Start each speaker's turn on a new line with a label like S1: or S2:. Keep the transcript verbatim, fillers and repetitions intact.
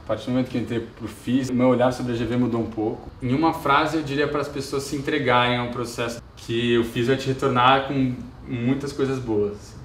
S1: A partir do momento que eu entrei pro Físio, o meu olhar sobre a G V mudou um pouco. Em uma frase, eu diria para as pessoas se entregarem ao processo, que o Físio vai te retornar com muitas coisas boas.